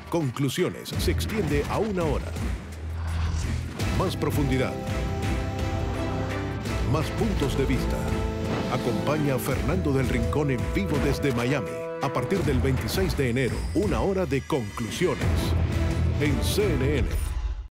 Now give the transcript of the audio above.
Conclusiones se extiende a 1 hora. Más profundidad. Más puntos de vista. Acompaña a Fernando del Rincón en vivo desde Miami. A partir del 26 de enero, 1 hora de Conclusiones. En CNN.